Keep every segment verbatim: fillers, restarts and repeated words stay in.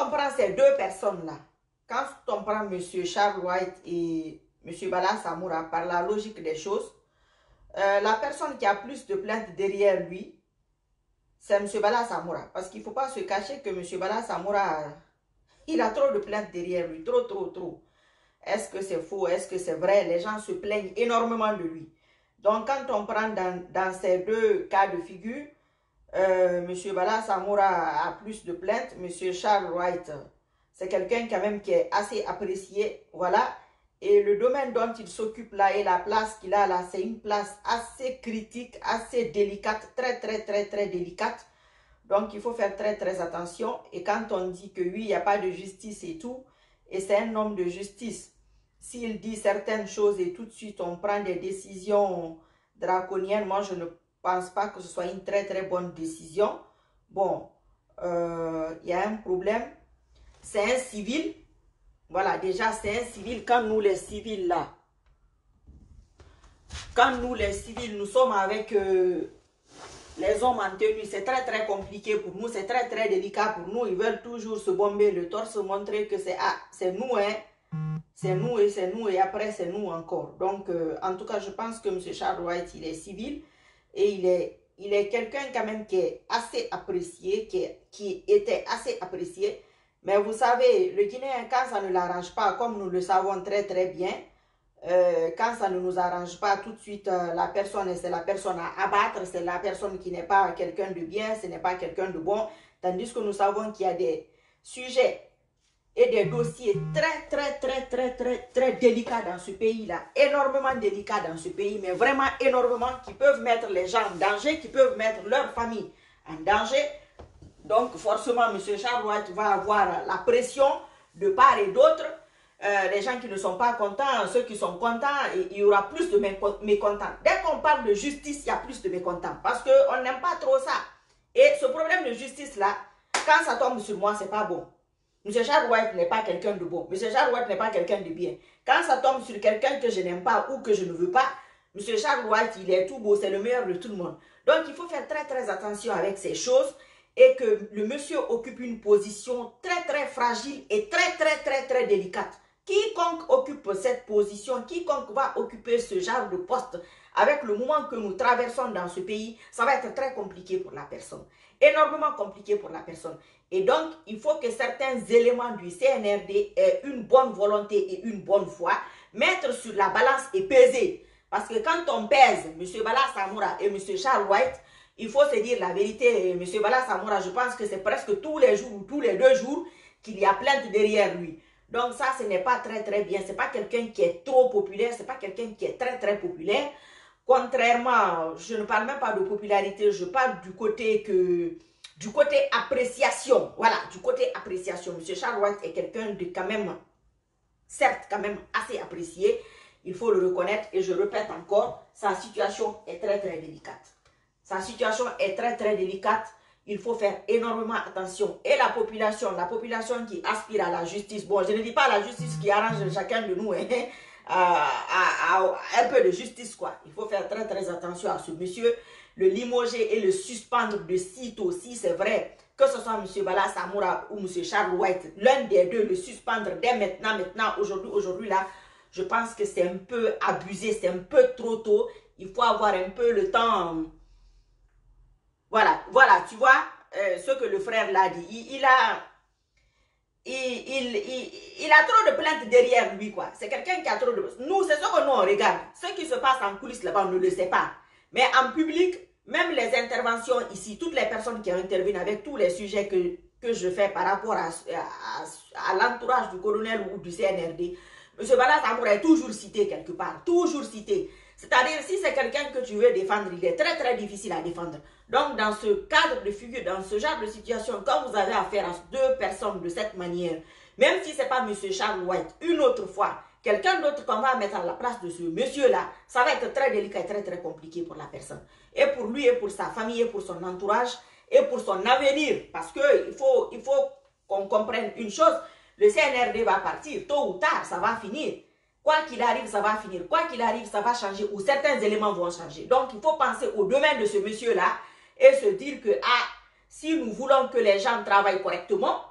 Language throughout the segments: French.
on prend ces deux personnes-là, quand on prend M. Charles White et M. Bala Samoura, par la logique des choses, euh, la personne qui a plus de plaintes derrière lui, c'est M. Bala Samoura. Parce qu'il ne faut pas se cacher que M. Bala Samoura, il a trop de plaintes derrière lui, trop, trop, trop. Est-ce que c'est faux? Est-ce que c'est vrai? Les gens se plaignent énormément de lui. Donc, quand on prend dans, dans ces deux cas de figure, euh, M. Bala Samoura a plus de plaintes. M. Charles White, c'est quelqu'un quand même qui est assez apprécié. Voilà. Et le domaine dont il s'occupe là et la place qu'il a là, c'est une place assez critique, assez délicate, très, très, très, très délicate. Donc, il faut faire très, très attention. Et quand on dit que oui, il n'y a pas de justice et tout, et c'est un homme de justice, s'il dit certaines choses et tout de suite on prend des décisions draconiennes, moi je ne pense pas que ce soit une très très bonne décision. Bon, euh, il y a un problème. C'est un civil. Voilà, déjà c'est un civil. Quand nous les civils là, quand nous les civils, nous sommes avec euh, les hommes en tenue, c'est très très compliqué pour nous, c'est très très délicat pour nous. Ils veulent toujours se bomber le torse, montrer que c'est ah, c'est nous, hein. C'est nous et c'est nous et après c'est nous encore. Donc, euh, en tout cas, je pense que M. Charles White, il est civil et il est, il est quelqu'un quand même qui est assez apprécié, qui, est, qui était assez apprécié. Mais vous savez, le Guinéen, quand ça ne l'arrange pas, comme nous le savons très très bien, euh, quand ça ne nous arrange pas, tout de suite, euh, la personne, c'est la personne à abattre, c'est la personne qui n'est pas quelqu'un de bien, ce n'est pas quelqu'un de bon. Tandis que nous savons qu'il y a des sujets et des dossiers très, très, très, très, très, très délicats dans ce pays-là, énormément délicats dans ce pays, mais vraiment énormément, qui peuvent mettre les gens en danger, qui peuvent mettre leur famille en danger. Donc, forcément, M. Charles White va avoir la pression de part et d'autre. Euh, les gens qui ne sont pas contents, ceux qui sont contents, il y aura plus de mécontents. Dès qu'on parle de justice, il y a plus de mécontents, parce qu'on n'aime pas trop ça. Et ce problème de justice-là, quand ça tombe sur moi, c'est pas bon. M. Charles White n'est pas quelqu'un de bon. M. Charles White n'est pas quelqu'un de bien. Quand ça tombe sur quelqu'un que je n'aime pas ou que je ne veux pas, M. Charles White, il est tout beau, c'est le meilleur de tout le monde. Donc, il faut faire très, très attention avec ces choses et que le monsieur occupe une position très, très fragile et très, très, très, très délicate. Quiconque occupe cette position, quiconque va occuper ce genre de poste, avec le moment que nous traversons dans ce pays, ça va être très compliqué pour la personne. Énormément compliqué pour la personne. Et donc, il faut que certains éléments du C N R D aient une bonne volonté et une bonne foi, mettre sur la balance et peser. Parce que quand on pèse M. Bala Samoura et M. Charles White, il faut se dire la vérité. M. Bala Samoura, je pense que c'est presque tous les jours ou tous les deux jours qu'il y a plainte derrière lui. Donc ça, ce n'est pas très très bien. Ce n'est pas quelqu'un qui est trop populaire, ce n'est pas quelqu'un qui est très très populaire. Contrairement, je ne parle même pas de popularité, je parle du côté que... Du côté appréciation, voilà, du côté appréciation. M. Charles White est quelqu'un de quand même, certes, quand même assez apprécié. Il faut le reconnaître et je répète encore, sa situation est très très délicate. Sa situation est très très délicate. Il faut faire énormément attention. Et la population, la population qui aspire à la justice, bon, je ne dis pas la justice qui arrange chacun de nous, hein, à, à, à un peu de justice, quoi. Il faut faire très très attention à ce monsieur. Le limoger et le suspendre de sitôt, si c'est vrai, que ce soit M. Bala Samoura ou M. Charles White, l'un des deux, le suspendre dès maintenant, maintenant, aujourd'hui, aujourd'hui, là, je pense que c'est un peu abusé, c'est un peu trop tôt. Il faut avoir un peu le temps. Voilà, voilà, tu vois, euh, ce que le frère l'a dit. Il, il a... Il, il, il, il a trop de plaintes derrière lui, quoi. C'est quelqu'un qui a trop de... Nous, c'est ce que nous, on regarde. Ce qui se passe en coulisses là-bas, on ne le sait pas. Mais en public, même les interventions ici, toutes les personnes qui interviennent avec tous les sujets que, que je fais par rapport à, à, à l'entourage du colonel ou du C N R D, M. Bala Samoura est toujours cité quelque part, toujours cité. C'est-à-dire, si c'est quelqu'un que tu veux défendre, il est très très difficile à défendre. Donc, dans ce cadre de figure, dans ce genre de situation, quand vous avez affaire à deux personnes de cette manière, même si ce n'est pas M. Charles White, une autre fois, quelqu'un d'autre qu'on va mettre à la place de ce monsieur-là, ça va être très délicat et très très compliqué pour la personne. Et pour lui, et pour sa famille, et pour son entourage, et pour son avenir. Parce qu'il faut, il faut qu'on comprenne une chose, le C N R D va partir, tôt ou tard, ça va finir. Quoi qu'il arrive, ça va finir. Quoi qu'il arrive, ça va changer ou certains éléments vont changer. Donc, il faut penser au domaine de ce monsieur-là et se dire que, ah, si nous voulons que les gens travaillent correctement,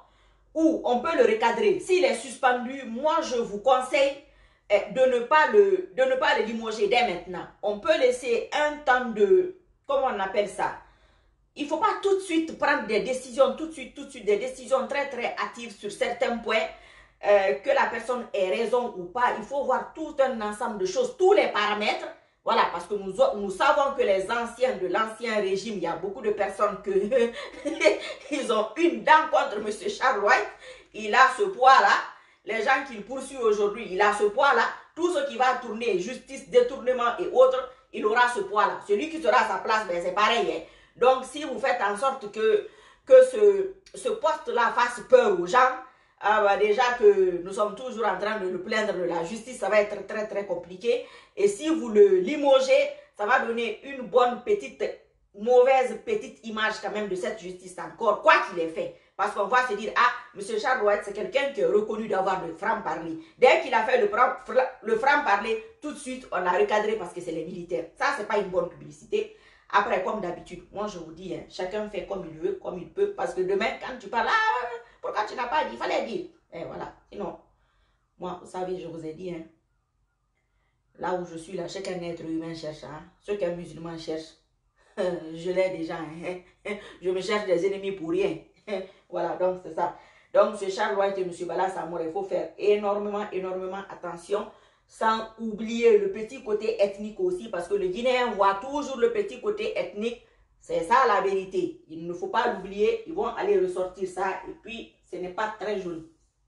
ou on peut le recadrer. S'il est suspendu, moi je vous conseille de ne pas le, de ne pas le limoger dès maintenant. On peut laisser un temps de, comment on appelle ça? Il ne faut pas tout de suite prendre des décisions, tout de suite, tout de suite, des décisions très très hâtives sur certains points, euh, que la personne ait raison ou pas. Il faut voir tout un ensemble de choses, tous les paramètres. Voilà, parce que nous, nous savons que les anciens de l'ancien régime, il y a beaucoup de personnes que ils ont une dent contre M. Charles White. Il a ce poids-là. Les gens qu'il poursuit aujourd'hui, il a ce poids-là. Tout ce qui va tourner, justice, détournement et autres, il aura ce poids-là. Celui qui sera à sa place, ben, c'est pareil. Hein. Donc, si vous faites en sorte que, que ce, ce poste-là fasse peur aux gens, euh, bah, déjà que nous sommes toujours en train de le plaindre de la justice, ça va être très, très compliqué. Et si vous le limogez, ça va donner une bonne petite, mauvaise petite image quand même de cette justice encore, quoi qu'il ait fait. Parce qu'on va se dire, ah, M. Charles White, c'est quelqu'un qui est reconnu d'avoir le franc-parler. Dès qu'il a fait le, le franc-parler, tout de suite, on l'a recadré parce que c'est les militaires. Ça, c'est pas une bonne publicité. Après, comme d'habitude, moi, je vous dis, hein, chacun fait comme il veut, comme il peut. Parce que demain, quand tu parles, ah, pourquoi tu n'as pas dit, il fallait dire. Et voilà. Sinon, moi, vous savez, je vous ai dit, hein, là où je suis, là, chacun être humain cherche. Hein, ce qu'un musulman cherche, je l'ai déjà. Hein, je me cherche des ennemis pour rien. Voilà, donc c'est ça. Donc, M. Charles White et M. Bala Samour, il faut faire énormément, énormément attention, sans oublier le petit côté ethnique aussi, parce que le Guinéen voit toujours le petit côté ethnique. C'est ça la vérité. Il ne faut pas l'oublier. Ils vont aller ressortir ça, et puis ce n'est pas très joli.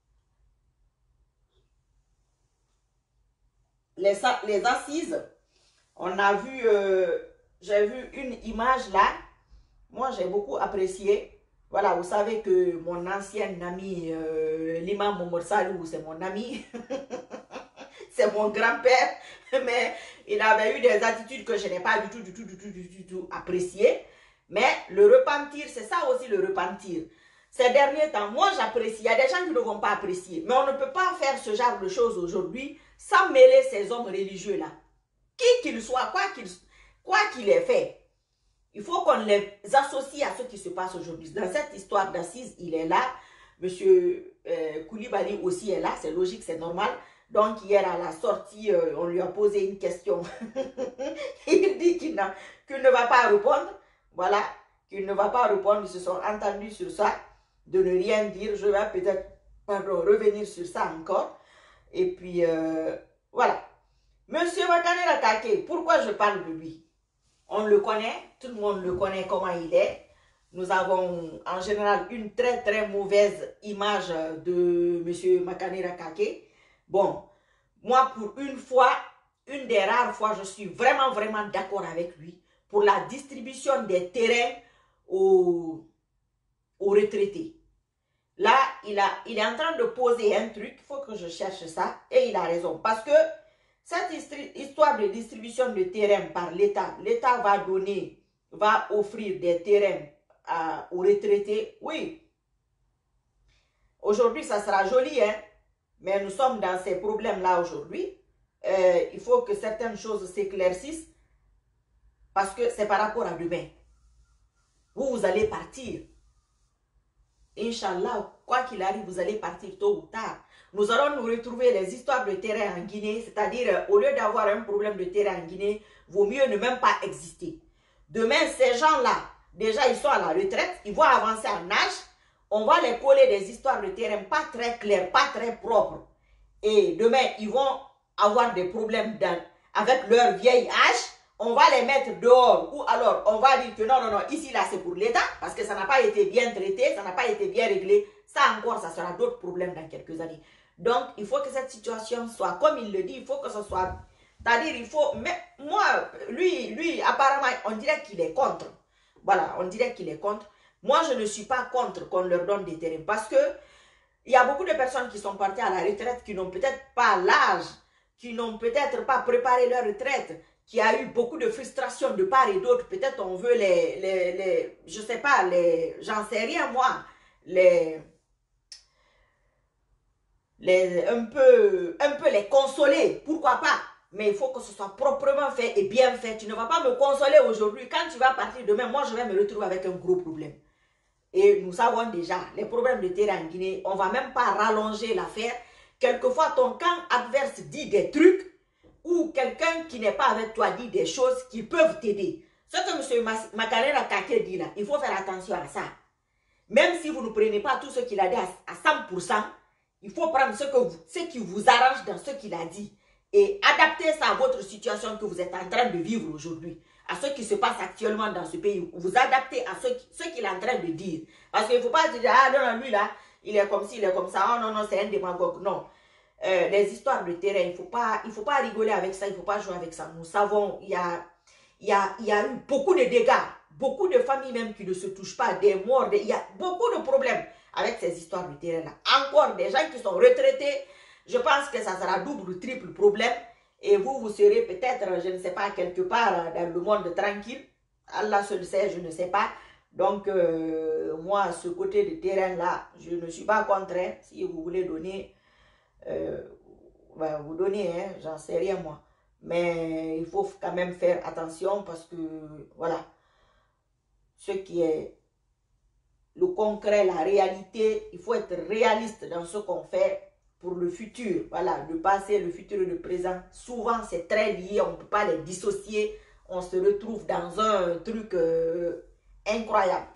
Les, les assises, on a vu, euh, j'ai vu une image là. Moi, j'ai beaucoup apprécié. Voilà, vous savez que mon ancien ami, euh, l'imam Mohamed Salou, c'est mon ami. C'est mon grand-père. Mais il avait eu des attitudes que je n'ai pas du tout, du tout, du tout, du tout, du tout appréciées. Mais le repentir, c'est ça aussi le repentir. Ces derniers temps, moi j'apprécie. Il y a des gens qui ne vont pas apprécier. Mais on ne peut pas faire ce genre de choses aujourd'hui sans mêler ces hommes religieux-là. Qui qu'ils soient, quoi qu'il quoi qu'il ait fait. Il faut qu'on les associe à ce qui se passe aujourd'hui. Dans cette histoire d'assises, il est là. Monsieur euh, Koulibaly aussi est là. C'est logique, c'est normal. Donc, hier, à la sortie, euh, on lui a posé une question. Il dit qu'il qu'il ne va pas répondre. Voilà, qu'il ne va pas répondre. Ils se sont entendus sur ça, de ne rien dire. Je vais peut-être revenir sur ça encore. Et puis, euh, voilà. Monsieur Makanera Kake, pourquoi je parle de lui? On le connaît, tout le monde le connaît comment il est. Nous avons en général une très très mauvaise image de monsieur Makanera Kake. Bon, moi pour une fois, une des rares fois, je suis vraiment vraiment d'accord avec lui pour la distribution des terrains aux, aux retraités. Là, il, a, il est en train de poser un truc, il faut que je cherche ça, et il a raison. Parce que cette histoire de distribution de terrain par l'État, l'État va donner, va offrir des terrains à, aux retraités, oui. Aujourd'hui, ça sera joli, hein, mais nous sommes dans ces problèmes-là aujourd'hui. Euh, il faut que certaines choses s'éclaircissent parce que c'est par rapport à demain. Vous, vous allez partir. Inch'Allah, quoi qu'il arrive, vous allez partir tôt ou tard. Nous allons nous retrouver les histoires de terrain en Guinée, c'est-à-dire au lieu d'avoir un problème de terrain en Guinée, vaut mieux ne même pas exister. Demain, ces gens-là, déjà ils sont à la retraite, ils vont avancer en âge, on va les coller des histoires de terrain pas très claires, pas très propres. Et demain, ils vont avoir des problèmes dans, avec leur vieil âge, on va les mettre dehors, ou alors on va dire que non, non, non, ici là c'est pour l'État, parce que ça n'a pas été bien traité, ça n'a pas été bien réglé, ça encore, ça sera d'autres problèmes dans quelques années. Donc, il faut que cette situation soit, comme il le dit, il faut que ce soit, c'est-à-dire, il faut, mais moi, lui, lui, apparemment, on dirait qu'il est contre. Voilà, on dirait qu'il est contre. Moi, je ne suis pas contre qu'on leur donne des terrains, parce que il y a beaucoup de personnes qui sont parties à la retraite, qui n'ont peut-être pas l'âge, qui n'ont peut-être pas préparé leur retraite, qui a eu beaucoup de frustration de part et d'autre. Peut-être on veut les, les, les je sais pas, les, j'en sais rien moi, les, les, un peu, un peu les consoler, pourquoi pas. Mais il faut que ce soit proprement fait et bien fait. Tu ne vas pas me consoler aujourd'hui. Quand tu vas partir demain, moi je vais me retrouver avec un gros problème. Et nous savons déjà les problèmes de terrain en Guinée. On ne va même pas rallonger l'affaire. Quelquefois, ton camp adverse dit des trucs ou quelqu'un qui n'est pas avec toi dit des choses qui peuvent t'aider. Ce que M. Makarera Kake dit là, il faut faire attention à ça. Même si vous ne prenez pas tout ce qu'il a dit à cent pour cent, il faut prendre ce, que vous, ce qui vous arrange dans ce qu'il a dit et adapter ça à votre situation que vous êtes en train de vivre aujourd'hui, à ce qui se passe actuellement dans ce pays. Vous adaptez à ce, ce qu'il est en train de dire. Parce qu'il ne faut pas dire, ah non, non, lui là, il est comme ci, il est comme ça, oh non, non, c'est un démagogue. Non. Euh, les histoires de terrain, il ne faut pas, il faut pas rigoler avec ça, il ne faut pas jouer avec ça. Nous savons, il y a, il y a, il y a eu beaucoup de dégâts. Beaucoup de familles même qui ne se touchent pas, des morts, des... il y a beaucoup de problèmes avec ces histoires de terrain-là. Encore des gens qui sont retraités, je pense que ça sera double ou triple problème. Et vous, vous serez peut-être, je ne sais pas, quelque part dans le monde tranquille. Allah seul sait, je ne sais pas. Donc, euh, moi, ce côté de terrain-là, je ne suis pas contraint. Si vous voulez donner, euh, ben, vous donnez, hein, j'en sais rien moi. Mais il faut quand même faire attention parce que, voilà. Ce qui est le concret, la réalité, il faut être réaliste dans ce qu'on fait pour le futur. Voilà, le passé, le futur et le présent, souvent c'est très lié, on ne peut pas les dissocier. On se retrouve dans un truc euh, incroyable.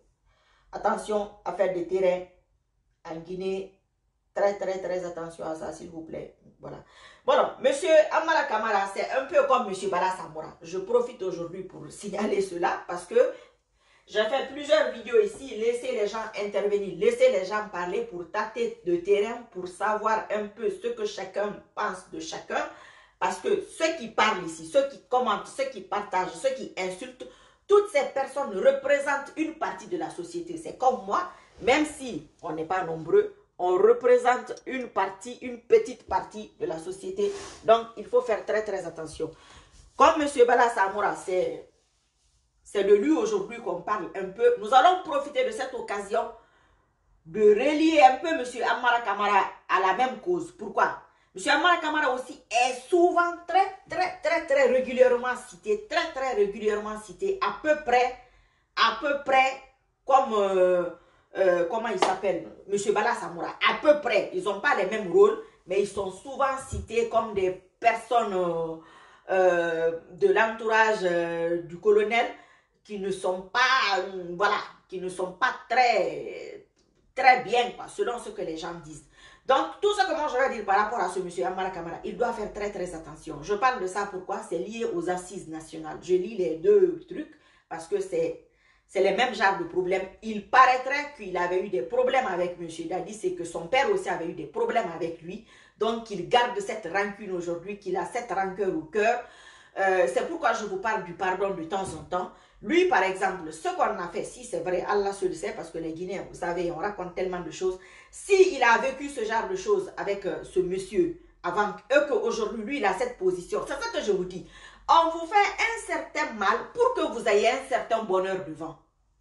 Attention à faire des terrains en Guinée. Très, très, très attention à ça, s'il vous plaît. Voilà. Voilà, monsieur Amara Kamara, c'est un peu comme monsieur Bala Samoura. Je profite aujourd'hui pour signaler cela parce que j'ai fait plusieurs vidéos ici, laissez les gens intervenir, laissez les gens parler pour tâter de terrain, pour savoir un peu ce que chacun pense de chacun. Parce que ceux qui parlent ici, ceux qui commentent, ceux qui partagent, ceux qui insultent, toutes ces personnes représentent une partie de la société. C'est comme moi, même si on n'est pas nombreux, on représente une partie, une petite partie de la société. Donc, il faut faire très très attention. Comme M. Bala Samoura, c'est... C'est de lui aujourd'hui qu'on parle un peu. Nous allons profiter de cette occasion de relier un peu M. Amara Kamara à la même cause. Pourquoi? M. Amara Kamara aussi est souvent très, très, très, très régulièrement cité, très, très régulièrement cité, à peu près, à peu près comme, euh, euh, comment il s'appelle, M. Bala Samoura. À peu près, ils n'ont pas les mêmes rôles, mais ils sont souvent cités comme des personnes euh, euh, de l'entourage euh, du colonel, qui ne sont pas, euh, voilà, qui ne sont pas très, très bien, quoi, selon ce que les gens disent. Donc, tout ce que moi je vais dire par rapport à ce monsieur Amara Kamara, il doit faire très, très attention. Je parle de ça, pourquoi? C'est lié aux assises nationales. Je lis les deux trucs, parce que c'est les mêmes genres de problèmes. Il paraîtrait qu'il avait eu des problèmes avec monsieur Dadi, c'est que son père aussi avait eu des problèmes avec lui. Donc, il garde cette rancune aujourd'hui, qu'il a cette rancœur au cœur. Euh, c'est pourquoi je vous parle du pardon de temps en temps. Lui, par exemple, ce qu'on a fait, si c'est vrai, Allah seul sait, parce que les Guinéens, vous savez, on raconte tellement de choses. S'il a vécu ce genre de choses avec euh, ce monsieur, avant eux qu'aujourd'hui, lui, il a cette position, c'est ça que je vous dis. On vous fait un certain mal pour que vous ayez un certain bonheur devant.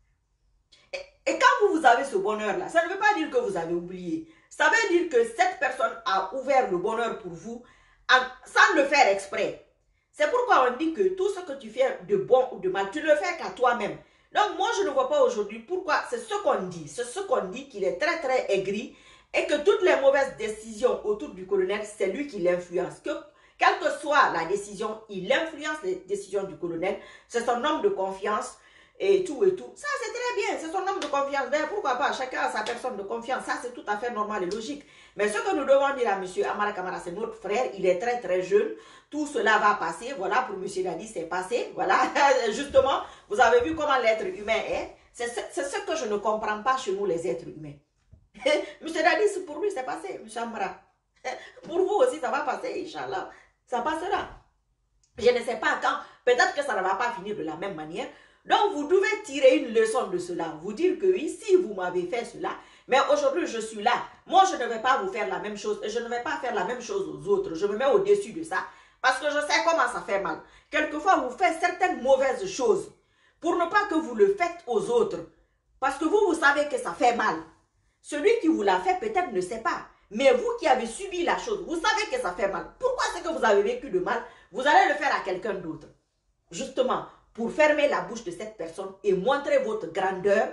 Et, et quand vous, vous avez ce bonheur-là, ça ne veut pas dire que vous avez oublié. Ça veut dire que cette personne a ouvert le bonheur pour vous en, sans le faire exprès. C'est pourquoi on dit que tout ce que tu fais de bon ou de mal, tu ne le fais qu'à toi-même. Donc moi, je ne vois pas aujourd'hui pourquoi, c'est ce qu'on dit. C'est ce qu'on dit qu'il est très très aigri et que toutes les mauvaises décisions autour du colonel, c'est lui qui l'influence. Que quelle que soit la décision, il influence les décisions du colonel. C'est son homme de confiance et tout et tout. Ça, c'est très bien, c'est son homme de confiance. Mais pourquoi pas, chacun a sa personne de confiance. Ça, c'est tout à fait normal et logique. Mais ce que nous devons dire à M. Amara Kamara, c'est notre frère, il est très très jeune. Tout cela va passer, voilà, pour M. Dadi, c'est passé, voilà. Justement, vous avez vu comment l'être humain est. C'est ce, ce que je ne comprends pas chez nous, les êtres humains. M. Dadi, pour lui, c'est passé, M. Amara. Pour vous aussi, ça va passer, Inch'Allah. Ça passera. Je ne sais pas quand, peut-être que ça ne va pas finir de la même manière. Donc, vous devez tirer une leçon de cela. Vous dire que oui, si vous m'avez fait cela, mais aujourd'hui, je suis là. Moi, je ne vais pas vous faire la même chose. Et je ne vais pas faire la même chose aux autres. Je me mets au-dessus de ça. Parce que je sais comment ça fait mal. Quelquefois, vous faites certaines mauvaises choses pour ne pas que vous le faites aux autres. Parce que vous, vous savez que ça fait mal. Celui qui vous l'a fait, peut-être ne sait pas. Mais vous qui avez subi la chose, vous savez que ça fait mal. Pourquoi c'est que vous avez vécu de mal? Vous allez le faire à quelqu'un d'autre. Justement, pour fermer la bouche de cette personne et montrer votre grandeur,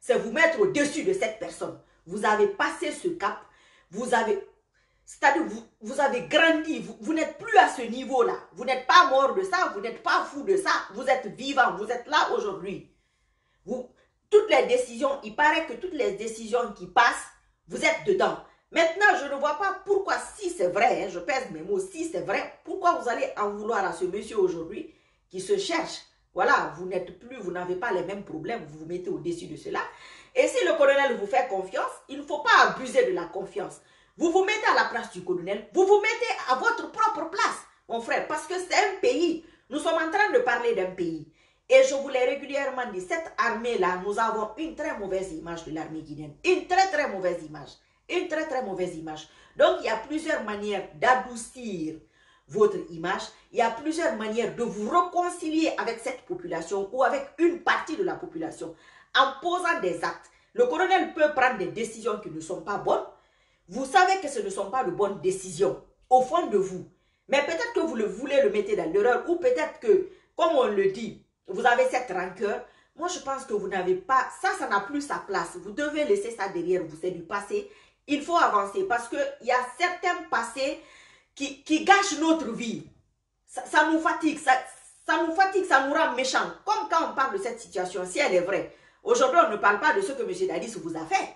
c'est vous mettre au-dessus de cette personne. Vous avez passé ce cap, vous avez, c'est-à-dire vous, vous avez grandi, vous, vous n'êtes plus à ce niveau-là. Vous n'êtes pas mort de ça, vous n'êtes pas fou de ça, vous êtes vivant, vous êtes là aujourd'hui. Vous, toutes les décisions, il paraît que toutes les décisions qui passent, vous êtes dedans. Maintenant, je ne vois pas pourquoi, si c'est vrai, hein, je pèse mes mots, si c'est vrai, pourquoi vous allez en vouloir à ce monsieur aujourd'hui qui se cherche. Voilà, vous n'êtes plus, vous n'avez pas les mêmes problèmes, vous vous mettez au-dessus de cela. Et si le colonel vous fait confiance, il ne faut pas abuser de la confiance. Vous vous mettez à la place du colonel, vous vous mettez à votre propre place, mon frère, parce que c'est un pays. Nous sommes en train de parler d'un pays. Et je vous l'ai régulièrement dit, cette armée-là, nous avons une très mauvaise image de l'armée guinéenne. Une très très mauvaise image. Une très très mauvaise image. Donc, il y a plusieurs manières d'adoucir votre image. Il y a plusieurs manières de vous réconcilier avec cette population ou avec une partie de la population en posant des actes. Le colonel peut prendre des décisions qui ne sont pas bonnes. Vous savez que ce ne sont pas de bonnes décisions au fond de vous. Mais peut-être que vous le voulez le mettre dans l'erreur ou peut-être que, comme on le dit, vous avez cette rancœur. Moi, je pense que vous n'avez pas... Ça, ça n'a plus sa place. Vous devez laisser ça derrière vous. C'est du passé. Il faut avancer parce qu'il y a certains passés qui, qui gâchent notre vie. Ça, ça nous fatigue. Ça, ça nous fatigue, ça nous rend méchants. Comme quand on parle de cette situation, si elle est vraie. Aujourd'hui, on ne parle pas de ce que M. Dadis vous a fait.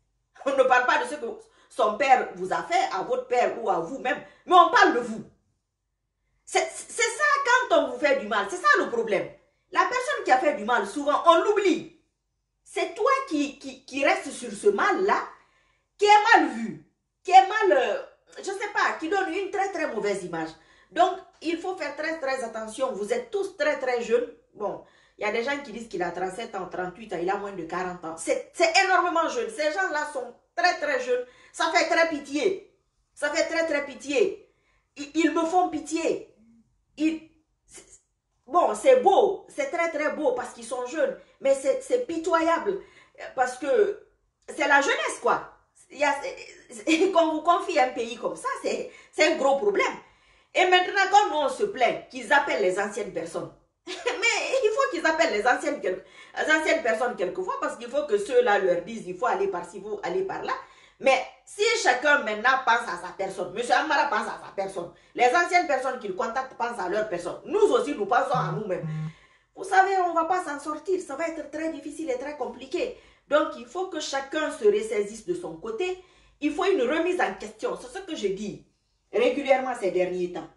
On ne parle pas de ce que son père vous a fait, à votre père ou à vous-même. Mais on parle de vous. C'est ça quand on vous fait du mal. C'est ça le problème. La personne qui a fait du mal, souvent, on l'oublie. C'est toi qui, qui, qui reste sur ce mal-là, qui est mal vu, qui est mal, euh, je ne sais pas, qui donne une très très mauvaise image. Donc, il faut faire très très attention. Vous êtes tous très très jeunes. Bon, il y a des gens qui disent qu'il a trente-sept ans, trente-huit ans, il a moins de quarante ans. C'est énormément jeune. Ces gens-là sont très très jeunes. Ça fait très pitié. Ça fait très très pitié. Ils, ils me font pitié. Ils... Bon, c'est beau, c'est très très beau parce qu'ils sont jeunes, mais c'est pitoyable parce que c'est la jeunesse quoi. Quand vous confiez un pays comme ça, c'est un gros problème. Et maintenant, quand nous on se plaint qu'ils appellent les anciennes personnes, mais il faut qu'ils appellent les anciennes, les anciennes personnes quelquefois parce qu'il faut que ceux-là leur disent il faut aller par-ci, il faut aller par là. Mais si chacun maintenant pense à sa personne, M. Amara pense à sa personne, les anciennes personnes qu'il contacte pensent à leur personne, nous aussi nous pensons à nous-mêmes. Vous savez, on ne va pas s'en sortir, ça va être très difficile et très compliqué. Donc il faut que chacun se ressaisisse de son côté, il faut une remise en question, c'est ce que je dis régulièrement ces derniers temps.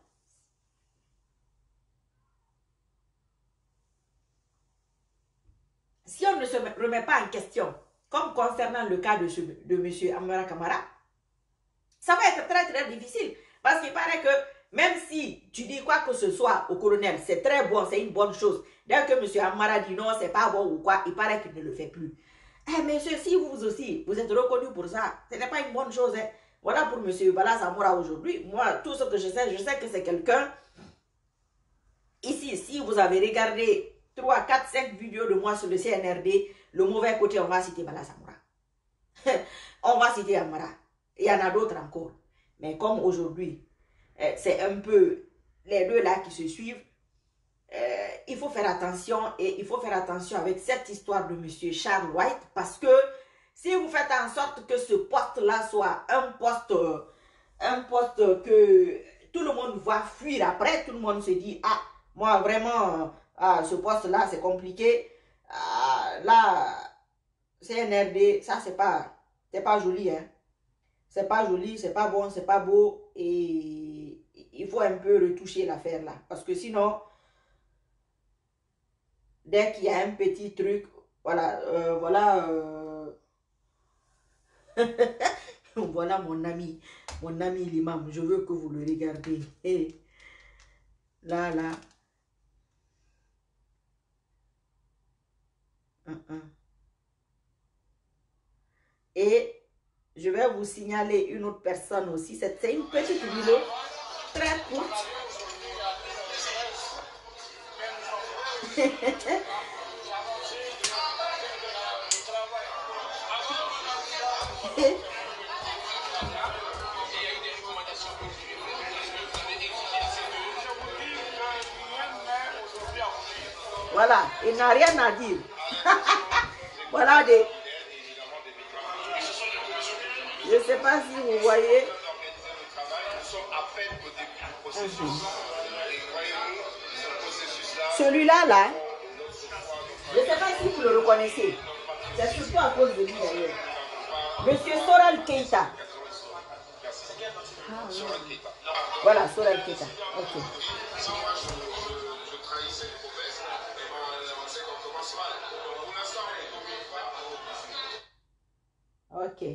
Si on ne se remet pas en question, comme concernant le cas de, ce, de M. Amara Kamara, ça va être très très difficile. Parce qu'il paraît que même si tu dis quoi que ce soit au colonel, c'est très bon, c'est une bonne chose. Dès que M. Amara dit non, c'est pas bon ou quoi, il paraît qu'il ne le fait plus. Eh monsieur, si vous aussi, vous êtes reconnu pour ça, ce n'est pas une bonne chose. Hein. Voilà pour M. Bala Samoura aujourd'hui. Moi, tout ce que je sais, je sais que c'est quelqu'un. Ici, si vous avez regardé trois, quatre, cinq vidéos de moi sur le C N R D, le mauvais côté, on va citer Bala Samoura. On va citer Amara. Il y en a d'autres encore. Mais comme aujourd'hui, euh, c'est un peu les deux là qui se suivent, euh, il faut faire attention et il faut faire attention avec cette histoire de M. Charles White parce que si vous faites en sorte que ce poste-là soit un poste, euh, un poste que tout le monde va fuir après, tout le monde se dit, ah, moi vraiment, ah, ce poste-là c'est compliqué, ah, là, C N R D, ça c'est pas, c'est pas joli, hein. C'est pas joli, c'est pas bon, c'est pas beau et il faut un peu retoucher l'affaire là. Parce que sinon, dès qu'il y a un petit truc, voilà, euh, voilà, euh... voilà mon ami, mon ami l'imam, je veux que vous le regardez. Et là, là. Uh -uh. Et je vais vous signaler une autre personne aussi. C'est une petite vidéo très courte. Voilà, il n'a rien à dire. Voilà des... Je ne sais pas si vous voyez. Celui-là, là, je ne sais pas si vous le reconnaissez. C'est surtout à cause de lui d'ailleurs. Monsieur Soral Keita. Ah, oui. Voilà, Soral Keita. Ok. Ok.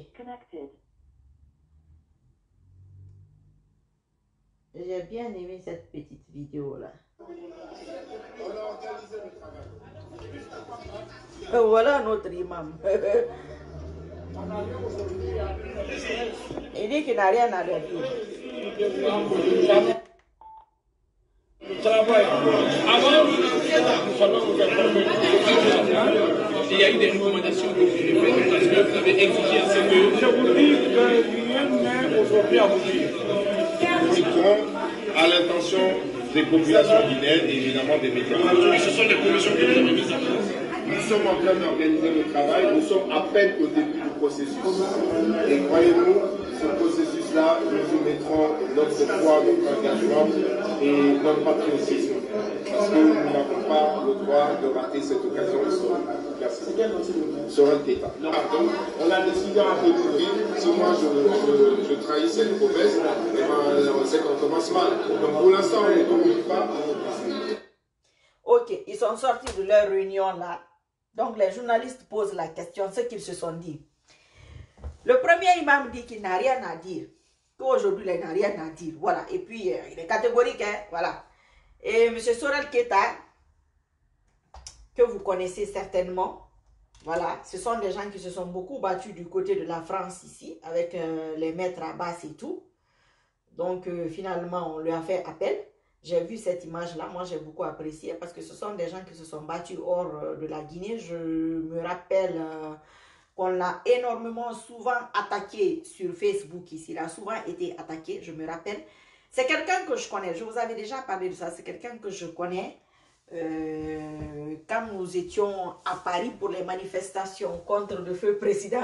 J'ai bien aimé cette petite vidéo là. Voilà notre imam. Il dit qu'il n'a rien à leur dire. Le travail. Avant, nous allons vous informer. Il y a eu des recommandations que vous avez faites parce que vous avez exigé à ce que. Je vous dis que rien n'est aujourd'hui à vous dire. À l'intention des populations guinéennes et évidemment des médias. Et ce sont les commissions que vous avez mises en place. Nous sommes en train d'organiser le travail, nous sommes à peine au début du processus. Et croyez-nous, ce processus-là, nous y mettrons notre foi, notre engagement et notre patriotisme. Parce que nous n'avons pas le droit de rater cette occasion historique. Merci. Soral Keita. Donc, on a décidé en février, si moi je, je, je trahis cette promesse, eh ben, on sait qu'on commence mal. Donc pour l'instant, on ne communique pas. Ok, ils sont sortis de leur réunion là. Donc les journalistes posent la question, ce qu'ils se sont dit. Le premier imam dit qu'il n'a rien à dire. Qu'aujourd'hui, il n'a rien à dire. Voilà. Et puis, euh, il est catégorique. Hein? Voilà. Et M. Soral Keita, que vous connaissez certainement, voilà, ce sont des gens qui se sont beaucoup battus du côté de la France ici, avec euh, les maîtres Abbas et tout. Donc, euh, finalement, on lui a fait appel. J'ai vu cette image-là, moi j'ai beaucoup apprécié parce que ce sont des gens qui se sont battus hors euh, de la Guinée. Je me rappelle euh, qu'on l'a énormément souvent attaqué sur Facebook ici. Il a souvent été attaqué, je me rappelle. C'est quelqu'un que je connais, je vous avais déjà parlé de ça, c'est quelqu'un que je connais. Euh, quand nous étions à Paris pour les manifestations contre le feu président,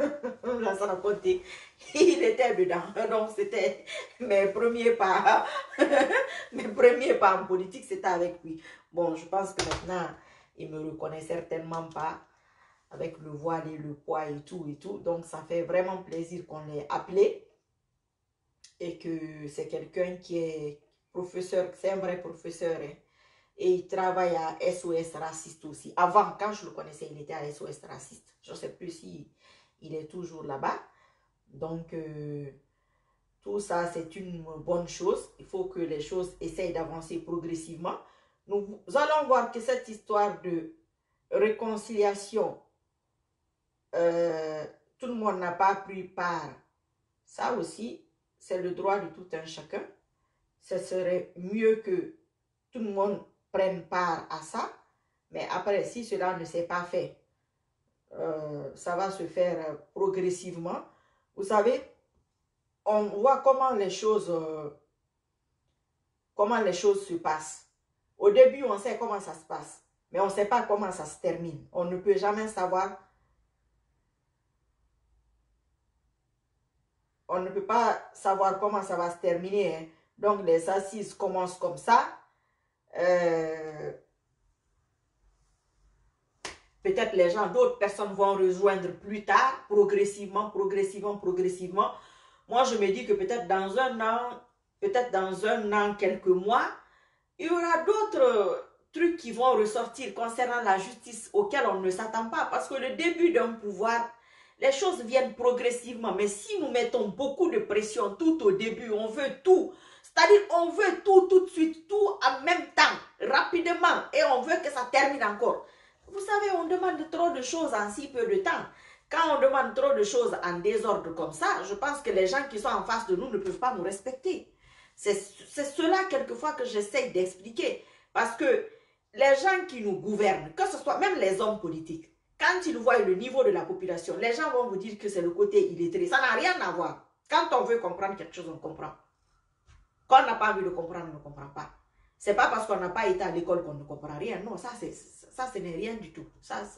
il était dedans. Donc c'était mes premiers pas, mes premiers pas en politique, c'était avec lui. Bon, je pense que maintenant, il me reconnaît certainement pas avec le voile et le poids et tout et tout. Donc ça fait vraiment plaisir qu'on l'ait appelé et que c'est quelqu'un qui est professeur, c'est un vrai professeur. Hein. Et il travaille à S O S Raciste aussi. Avant, quand je le connaissais, il était à S O S Raciste. Je ne sais plus si il est toujours là-bas. Donc, euh, tout ça, c'est une bonne chose. Il faut que les choses essayent d'avancer progressivement. Nous allons voir que cette histoire de réconciliation, euh, tout le monde n'a pas pris part. Ça aussi, c'est le droit de tout un chacun. Ce serait mieux que tout le monde prenne part à ça, mais après, si cela ne s'est pas fait, euh, ça va se faire progressivement. Vous savez, on voit comment les choses, euh, comment les choses se passent. Au début, on sait comment ça se passe, mais on ne sait pas comment ça se termine. On ne peut jamais savoir. On ne peut pas savoir comment ça va se terminer. Hein. Donc, les assises commencent comme ça. Euh, peut-être les gens, d'autres personnes vont rejoindre plus tard, progressivement, progressivement, progressivement. Moi, je me dis que peut-être dans un an, peut-être dans un an, quelques mois, il y aura d'autres trucs qui vont ressortir concernant la justice auxquels on ne s'attend pas. Parce que le début d'un pouvoir, les choses viennent progressivement. Mais si nous mettons beaucoup de pression tout au début, on veut tout. C'est-à-dire, on veut tout, tout de suite, tout en même temps, rapidement, et on veut que ça termine encore. Vous savez, on demande trop de choses en si peu de temps. Quand on demande trop de choses en désordre comme ça, je pense que les gens qui sont en face de nous ne peuvent pas nous respecter. C'est cela, quelquefois, que j'essaie d'expliquer. Parce que les gens qui nous gouvernent, que ce soit même les hommes politiques, quand ils voient le niveau de la population, les gens vont vous dire que c'est le côté illettré. Ça n'a rien à voir. Quand on veut comprendre quelque chose, on comprend. Quand on n'a pas envie de comprendre, on ne comprend pas. Ce n'est pas parce qu'on n'a pas été à l'école qu'on ne comprend rien. Non, ça, ça ce n'est rien du tout. Ça,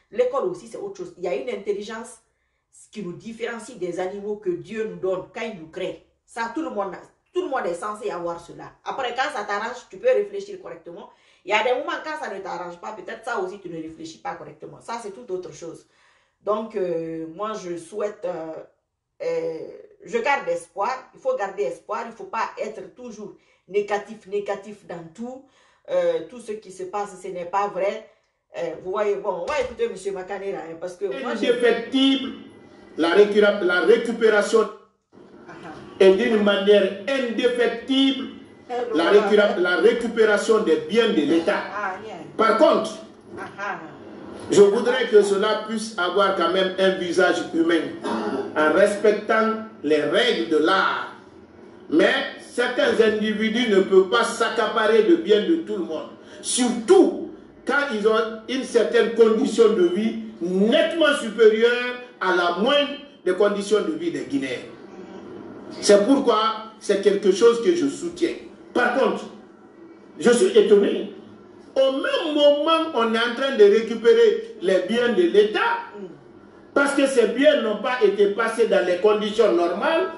L'école aussi, c'est autre chose. Il y a une intelligence qui nous différencie des animaux que Dieu nous donne quand il nous crée. Ça, tout le monde, tout le monde est censé avoir cela. Après, quand ça t'arrange, tu peux réfléchir correctement. Il y a des moments quand ça ne t'arrange pas, peut-être ça aussi, tu ne réfléchis pas correctement. Ça, c'est toute autre chose. Donc, euh, moi, je souhaite... Euh, euh, je garde espoir. Il faut garder espoir. Il ne faut pas être toujours négatif, négatif dans tout. Euh, tout ce qui se passe, ce n'est pas vrai. Euh, vous voyez, bon, on va écouter M. Makanera, hein, parce que moi, indéfectible, la, récupération, la récupération uh-huh. est d'une manière indéfectible, uh-huh. la, récupération, la récupération des biens de l'État. Uh-huh. Par contre, uh-huh. je voudrais que cela puisse avoir quand même un visage humain, en respectant les règles de l'art. Mais certains individus ne peuvent pas s'accaparer de biens de tout le monde. Surtout quand ils ont une certaine condition de vie nettement supérieure à la moindre des conditions de vie des Guinéens. C'est pourquoi c'est quelque chose que je soutiens. Par contre, je suis étonné. Au même moment, on est en train de récupérer les biens de l'État, parce que ces biens n'ont pas été passés dans les conditions normales.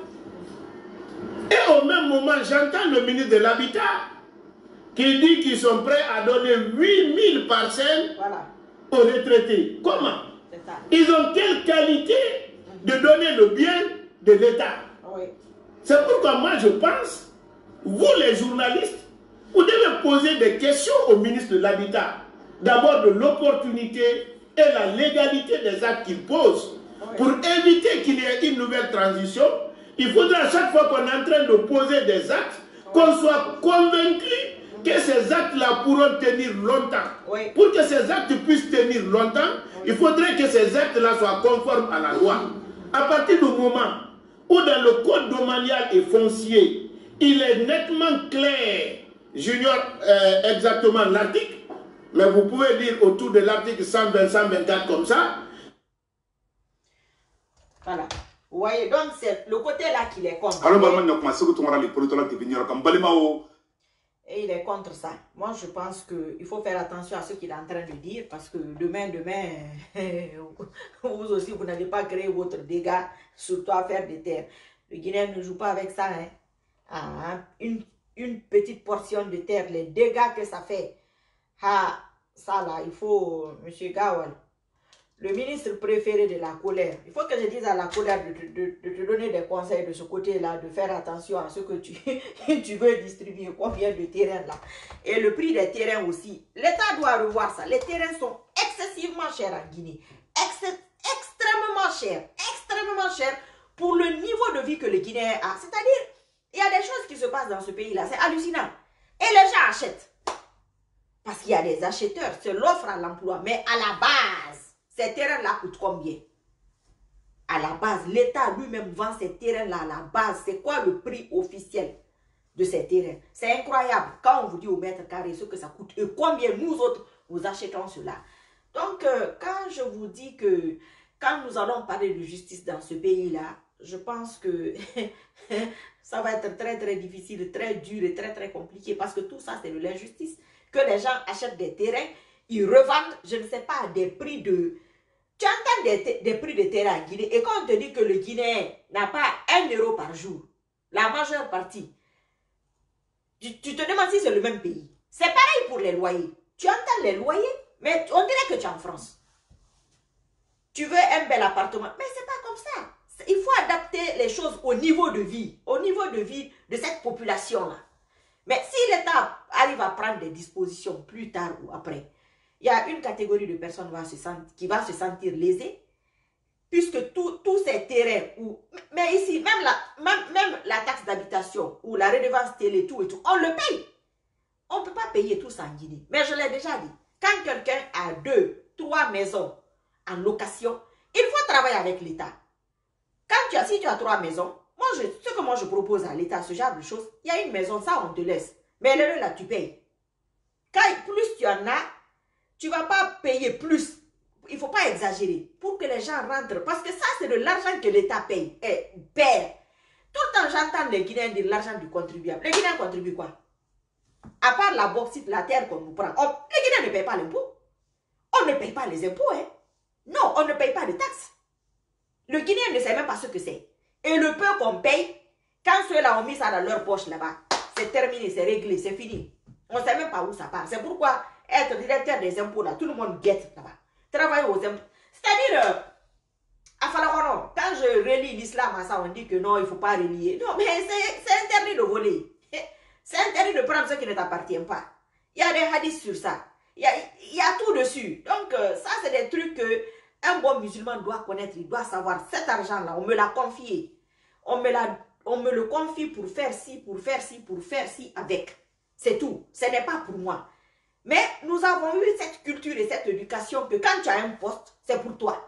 Et au même moment, j'entends le ministre de l'Habitat qui dit qu'ils sont prêts à donner huit mille parcelles voilà. aux retraités. Comment? Ils ont quelle qualité de donner le bien de l'État? Oui. C'est pourquoi moi je pense, vous les journalistes, vous devez poser des questions au ministre de l'Habitat. D'abord de l'opportunité et la légalité des actes qu'il pose. Oui. Pour éviter qu'il y ait une nouvelle transition, il faudra à chaque fois qu'on est en train de poser des actes, oui. qu'on soit convaincu que ces actes-là pourront tenir longtemps. Oui. Pour que ces actes puissent tenir longtemps, oui. il faudrait que ces actes-là soient conformes à la loi. À partir du moment où dans le code domanial et foncier, il est nettement clair, j'ignore euh, exactement l'article, mais vous pouvez lire autour de l'article cent vingt, cent vingt-quatre comme ça. Voilà. Vous voyez, donc c'est le côté là qu'il est contre. Et il est contre ça. Moi, je pense qu'il faut faire attention à ce qu'il est en train de dire, parce que demain, demain, vous aussi, vous n'allez pas créer votre dégât, surtout à faire des terres. Le Guinéen ne joue pas avec ça. Hein. Ah, une, une petite portion de terre, les dégâts que ça fait. Ah, ça là, il faut, M. Gawal, le ministre préféré de la colère. Il faut que je dise à la colère de, de, de te donner des conseils de ce côté-là, de faire attention à ce que tu, tu veux distribuer, combien de terrains là. Et le prix des terrains aussi. L'État doit revoir ça. Les terrains sont excessivement chers en Guinée. Ex extrêmement chers. Extrêmement chers pour le niveau de vie que le Guinéen a. C'est-à-dire, il y a des choses qui se passent dans ce pays-là. C'est hallucinant. Et les gens achètent. Parce qu'il y a des acheteurs. C'est l'offre à l'emploi. Mais à la base, ces terrains-là coûtent combien? À la base, l'État lui-même vend ces terrains-là à la base. C'est quoi le prix officiel de ces terrains? C'est incroyable. Quand on vous dit au mètre carré ce que ça coûte et combien nous autres, nous achetons cela. Donc, euh, quand je vous dis que quand nous allons parler de justice dans ce pays-là, je pense que ça va être très très difficile, très dur et très très compliqué, parce que tout ça c'est de l'injustice. Que les gens achètent des terrains, ils revendent, je ne sais pas, des prix de... Tu entends des, des prix de terrain en Guinée, et quand on te dit que le Guinéen n'a pas un euro par jour, la majeure partie, tu, tu te demandes si c'est le même pays. C'est pareil pour les loyers. Tu entends les loyers, mais on dirait que tu es en France. Tu veux un bel appartement, mais c'est pas comme ça. Il faut adapter les choses au niveau de vie, au niveau de vie de cette population-là. Mais si l'État arrive à prendre des dispositions plus tard ou après, il y a une catégorie de personnes va se sentir, qui va se sentir lésée, puisque tous ces terrains, où, mais ici, même la, même, même la taxe d'habitation ou la redevance télé, tout et tout, on le paye. On ne peut pas payer tout ça en Guinée. Mais je l'ai déjà dit, quand quelqu'un a deux, trois maisons en location, il faut travailler avec l'État. Quand tu as, si tu as trois maisons, moi je, ce que moi je propose à l'État, ce genre de choses, il y a une maison, ça on te laisse. Mais le là, tu payes. Quand plus tu en as, tu ne vas pas payer plus. Il ne faut pas exagérer pour que les gens rentrent. Parce que ça, c'est de l'argent que l'État paye. Et perd. Tout le temps, j'entends les Guinéens dire l'argent du contribuable. Les Guinéens contribuent quoi? À part la bauxite, la terre qu'on nous prend. On, les Guinéens ne payent pas l'impôt. On ne paye pas les impôts. Hein. Non, on ne paye pas de taxes. Le Guinéen ne sait même pas ce que c'est. Et le peu qu'on paye, quand ceux-là ont mis ça dans leur poche là-bas, c'est terminé, c'est réglé, c'est fini. On ne sait même pas où ça part. C'est pourquoi être directeur des impôts là, tout le monde guette là-bas. Travailler aux impôts. C'est-à-dire, euh, à Falakono, quand je relis l'islam à ça, on dit que non, il ne faut pas relier. Non, mais c'est interdit de voler. C'est interdit de prendre ce qui ne t'appartient pas. Il y a des hadiths sur ça. Il y a, il y a tout dessus. Donc, euh, ça, c'est des trucs que un bon musulman doit connaître. Il doit savoir, cet argent-là, on me l'a confié. On me, la, on me le confie pour faire ci, pour faire ci, pour faire ci avec. C'est tout. Ce n'est pas pour moi. Mais nous avons eu cette culture et cette éducation que quand tu as un poste, c'est pour toi.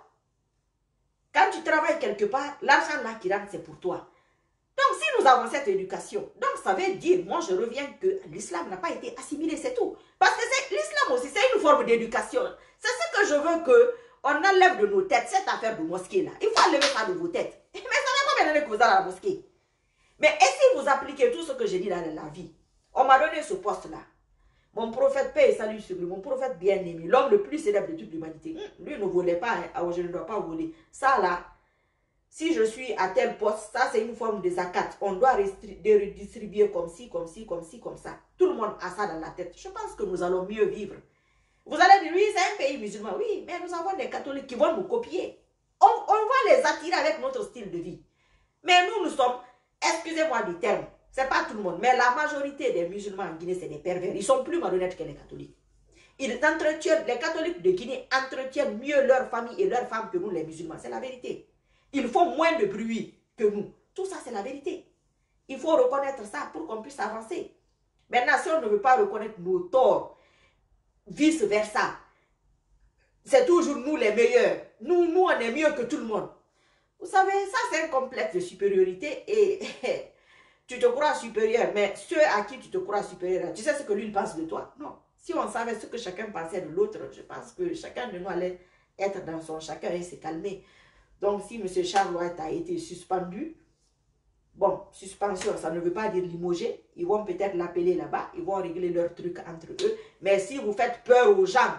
Quand tu travailles quelque part, l'argent là qui rentre, c'est pour toi. Donc, si nous avons cette éducation, donc ça veut dire, moi je reviens que l'islam n'a pas été assimilé, c'est tout. Parce que l'islam aussi, c'est une forme d'éducation. C'est ce que je veux que on enlève de nos têtes, cette affaire de mosquée là. Il faut enlever ça de vos têtes. Mais ça n'a pas bien que vous allez à la mosquée. Mais et si vous appliquez tout ce que j'ai dit dans la vie, on m'a donné ce poste là. Mon prophète, paix et salut sur lui, mon prophète bien-aimé, l'homme le plus célèbre de toute l'humanité. Lui ne volait pas, hein. Je ne dois pas voler. Ça là, si je suis à tel poste, ça c'est une forme de zakat. On doit redistribuer comme ci, comme ci, comme ci, comme ça. Tout le monde a ça dans la tête. Je pense que nous allons mieux vivre. Vous allez dire, oui, c'est un pays musulman. Oui, mais nous avons des catholiques qui vont nous copier. On, on va les attirer avec notre style de vie. Mais nous, nous sommes, excusez-moi du terme, c'est pas tout le monde, mais la majorité des musulmans en Guinée, c'est des pervers. Ils sont plus malhonnêtes que les catholiques. Ils entretiennent, les catholiques de Guinée entretiennent mieux leur famille et leurs femmes que nous, les musulmans. C'est la vérité. Ils font moins de bruit que nous. Tout ça, c'est la vérité. Il faut reconnaître ça pour qu'on puisse avancer. Maintenant, si on ne veut pas reconnaître nos torts, vice-versa, c'est toujours nous les meilleurs. Nous, nous, on est mieux que tout le monde. Vous savez, ça, c'est un complexe de supériorité et tu te crois supérieur, mais ceux à qui tu te crois supérieur, tu sais ce que lui pense de toi? Non. Si on savait ce que chacun pensait de l'autre, je pense que chacun de nous allait être dans son chacun et se calmer. Donc, si M. Charles White a été suspendu, bon, suspension, ça ne veut pas dire limogé. Ils vont peut-être l'appeler là-bas, ils vont régler leurs trucs entre eux. Mais si vous faites peur aux gens,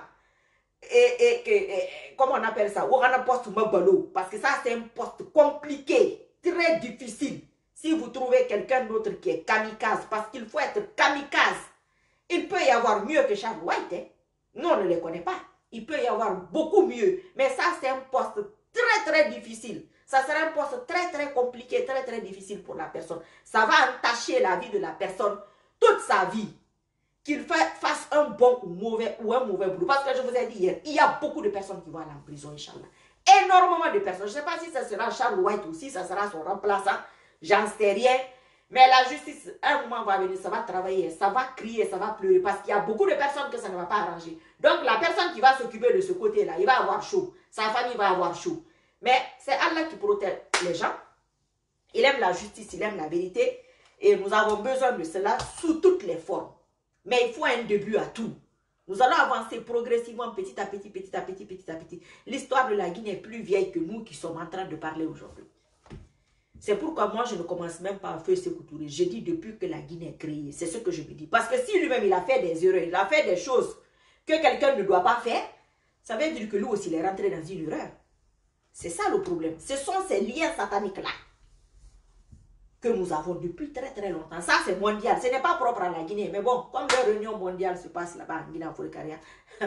et, et, et, et comment on appelle ça, ou on a un poste mabalo, parce que ça, c'est un poste compliqué, très difficile. Si vous trouvez quelqu'un d'autre qui est kamikaze, parce qu'il faut être kamikaze, il peut y avoir mieux que Charles White. Hein? Nous, on ne les connaît pas. Il peut y avoir beaucoup mieux. Mais ça, c'est un poste très, très difficile. Ça sera un poste très, très compliqué, très, très difficile pour la personne. Ça va entacher la vie de la personne toute sa vie. Qu'il fasse un bon ou, mauvais, ou un mauvais boulot. Parce que je vous ai dit hier, il y a beaucoup de personnes qui vont aller en prison, Inch'Allah. Énormément de personnes. Je ne sais pas si ça sera Charles White ou si ça sera son remplaçant. J'en sais rien. Mais la justice, un moment va venir, ça va travailler, ça va crier, ça va pleurer. Parce qu'il y a beaucoup de personnes que ça ne va pas arranger. Donc la personne qui va s'occuper de ce côté-là, il va avoir chaud. Sa famille va avoir chaud. Mais c'est Allah qui protège les gens. Il aime la justice, il aime la vérité. Et nous avons besoin de cela sous toutes les formes. Mais il faut un début à tout. Nous allons avancer progressivement, petit à petit, petit à petit, petit à petit. L'histoire de la Guinée est plus vieille que nous qui sommes en train de parler aujourd'hui. C'est pourquoi moi, je ne commence même pas à faire ce couture. Je dis depuis que la Guinée est créée. C'est ce que je me dis. Parce que si lui-même, il a fait des erreurs, il a fait des choses que quelqu'un ne doit pas faire, ça veut dire que lui aussi, il est rentré dans une erreur. C'est ça le problème. Ce sont ces liens sataniques-là que nous avons depuis très très longtemps. Ça, c'est mondial. Ce n'est pas propre à la Guinée. Mais bon, comme la réunion mondiale se passe là-bas en Guinée-Africaria,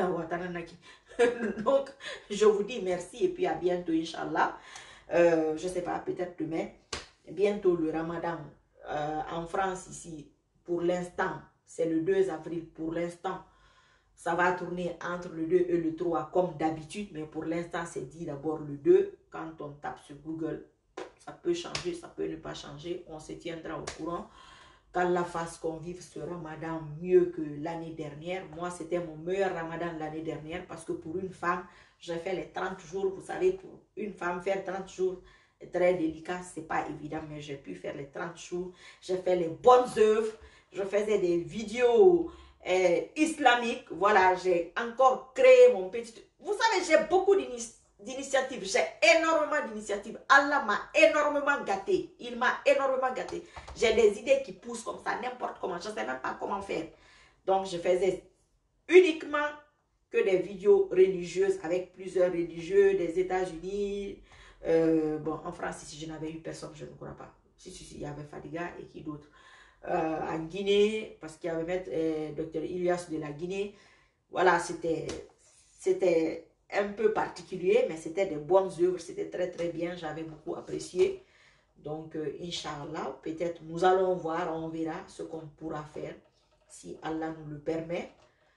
donc, je vous dis merci et puis à bientôt, Inch'Allah. Euh, je ne sais pas, peut-être demain. Bientôt le Ramadan euh, en France ici, pour l'instant, c'est le deux avril. Pour l'instant, ça va tourner entre le deux et le trois comme d'habitude. Mais pour l'instant, c'est dit d'abord le deux. Quand on tape sur Google, ça peut changer, ça peut ne pas changer. On se tiendra au courant. Qu'Allah fasse qu'on vive ce Ramadan mieux que l'année dernière. Moi, c'était mon meilleur Ramadan l'année dernière parce que pour une femme, j'ai fait les trente jours. Vous savez, pour une femme, faire trente jours est très délicat. Ce n'est pas évident, mais j'ai pu faire les trente jours. J'ai fait les bonnes œuvres. Je faisais des vidéos euh, islamiques. Voilà, j'ai encore créé mon petit... Vous savez, j'ai beaucoup d'initiatives. d'initiatives, j'ai énormément d'initiatives. Allah m'a énormément gâté. Il m'a énormément gâté. J'ai des idées qui poussent comme ça, n'importe comment. Je ne sais même pas comment faire. Donc, je faisais uniquement que des vidéos religieuses avec plusieurs religieux des États-Unis. Euh, bon, en France, ici, je n'avais eu personne, je ne crois pas. Si, si, si, il y avait Fadiga et qui d'autre. Euh, en Guinée, parce qu'il y avait maître euh, docteur Ilias de la Guinée. Voilà, c'était c'était un peu particulier, mais c'était des bonnes œuvres, c'était très très bien, j'avais beaucoup apprécié. Donc, euh, Inch'Allah, peut-être nous allons voir, on verra ce qu'on pourra faire, si Allah nous le permet.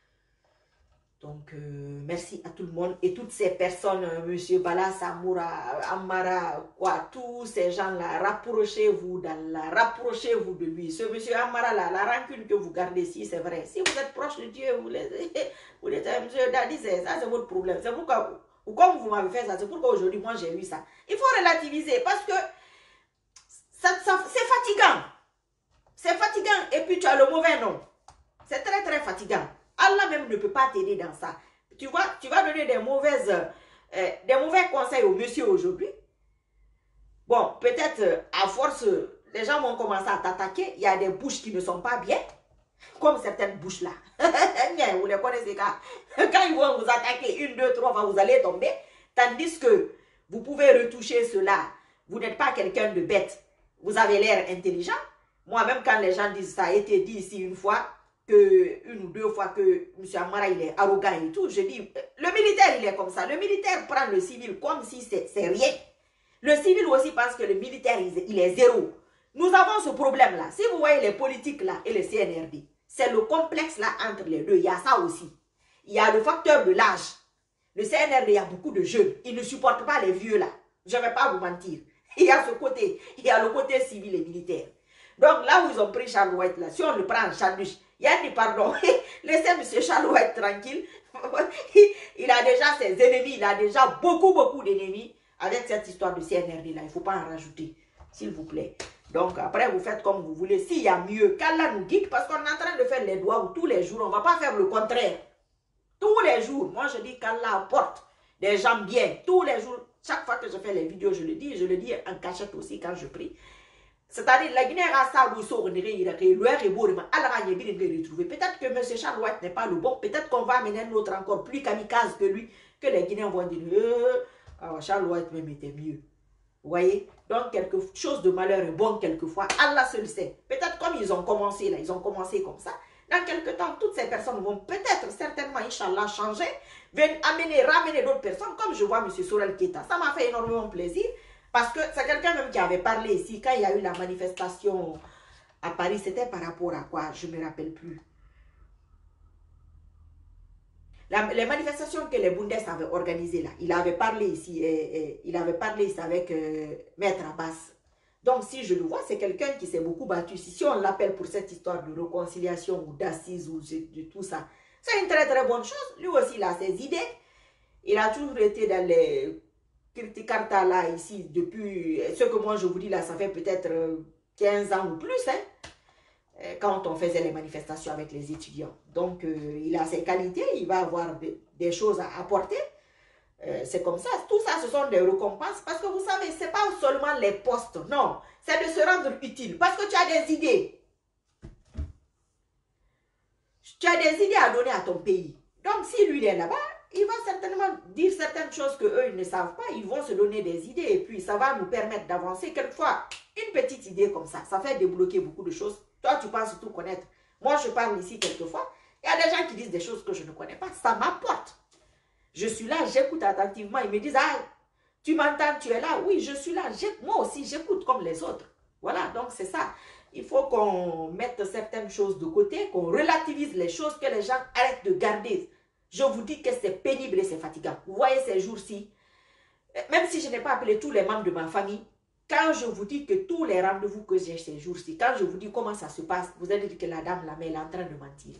Donc, euh, merci à tout le monde et toutes ces personnes, euh, Monsieur Bala, Samoura, Amara, quoi, tous ces gens-là, rapprochez-vous d'Allah, rapprochez-vous de lui. Ce Monsieur Amara, là, la rancune que vous gardez ici, c'est vrai. Si vous êtes proche de Dieu, vous, les, vous êtes un Monsieur Dadi, ça c'est votre problème. C'est pourquoi, ou comme vous m'avez fait ça, c'est pourquoi aujourd'hui, moi j'ai eu ça. Il faut relativiser parce que ça, ça, c'est fatigant. C'est fatigant et puis tu as le mauvais nom. C'est très très fatigant. Allah même ne peut pas t'aider dans ça. Tu vois, tu vas donner des mauvaises, euh, des mauvais conseils au monsieur aujourd'hui. Bon, peut-être euh, à force, les gens vont commencer à t'attaquer. Il y a des bouches qui ne sont pas bien, comme certaines bouches là. Vous les connaissez quand, quand ils vont vous attaquer une, deux, trois fois, vous allez tomber. Tandis que vous pouvez retoucher cela. Vous n'êtes pas quelqu'un de bête. Vous avez l'air intelligent. Moi-même, quand les gens disent ça, a été dit ici une fois, que une ou deux fois que M. Amara il est arrogant et tout, je dis, le militaire il est comme ça, le militaire prend le civil comme si c'est rien. Le civil aussi pense que le militaire il est zéro. Nous avons ce problème là, si vous voyez les politiques là et le C N R D, c'est le complexe là entre les deux, il y a ça aussi. Il y a le facteur de l'âge. Le C N R D, il y a beaucoup de jeunes, ils ne supportent pas les vieux là, je ne vais pas vous mentir. Il y a ce côté, il y a le côté civil et militaire. Donc là où ils ont pris Charles White là, si on le prend en sandwich, il y a dit pardon, laissez M. Charles White tranquille. Il a déjà ses ennemis, il a déjà beaucoup, beaucoup d'ennemis avec cette histoire de C N R D là. Il ne faut pas en rajouter, s'il vous plaît. Donc après, vous faites comme vous voulez. S'il y a mieux, qu'Allah nous guide, parce qu'on est en train de faire les doigts où tous les jours, on ne va pas faire le contraire. Tous les jours, moi je dis qu'Allah apporte des gens bien. Tous les jours, chaque fois que je fais les vidéos, je le dis, je le dis en cachette aussi quand je prie. C'est-à-dire, la Guinée a ça, vous saurez, peut-être que M. Charles White n'est pas le bon, peut-être qu'on va amener un autre encore plus kamikaze que lui, que les Guinéens vont dire, euh, ah, Charles White même était mieux. Vous voyez? Donc, quelque chose de malheur est bon quelquefois, Allah seul sait. Peut-être comme ils ont commencé là, ils ont commencé comme ça, dans quelque temps, toutes ces personnes vont peut-être, certainement, Inch'Allah, changer, venir amener, ramener d'autres personnes, comme je vois M. Sorel Keita. Ça m'a fait énormément plaisir. Parce que c'est quelqu'un même qui avait parlé ici, quand il y a eu la manifestation à Paris, c'était par rapport à quoi? Je ne me rappelle plus. La, les manifestations que les Bundes avaient organisées là, il avait parlé ici, et, et, il avait parlé ici avec euh, Maître Abbas. Donc si je le vois, c'est quelqu'un qui s'est beaucoup battu. Si, si on l'appelle pour cette histoire de réconciliation ou d'assises ou de, de tout ça, c'est une très très bonne chose. Lui aussi, il a ses idées. Il a toujours été dans les... Criticarta là ici depuis ce que moi je vous dis là, ça fait peut-être quinze ans ou plus, hein, quand on faisait les manifestations avec les étudiants. Donc euh, il a ses qualités, il va avoir de, des choses à apporter. Euh, c'est comme ça, tout ça ce sont des récompenses parce que vous savez, c'est pas seulement les postes, non, c'est de se rendre utile parce que tu as des idées. Tu as des idées à donner à ton pays. Donc si lui il est là-bas, il va certainement dire certaines choses qu'eux, ils ne savent pas. Ils vont se donner des idées et puis ça va nous permettre d'avancer. Quelquefois, une petite idée comme ça, ça fait débloquer beaucoup de choses. Toi, tu penses tout connaître. Moi, je parle ici quelquefois. Il y a des gens qui disent des choses que je ne connais pas. Ça m'apporte. Je suis là, j'écoute attentivement. Ils me disent, ah, tu m'entends, tu es là. Oui, je suis là. Moi aussi, j'écoute comme les autres. Voilà, donc c'est ça. Il faut qu'on mette certaines choses de côté, qu'on relativise les choses, que les gens arrêtent de garder. Je vous dis que c'est pénible et c'est fatigant. Vous voyez ces jours-ci, même si je n'ai pas appelé tous les membres de ma famille, quand je vous dis que tous les rendez-vous que j'ai ces jours-ci, quand je vous dis comment ça se passe, vous allez dire que la dame, la mère, elle est en train de mentir.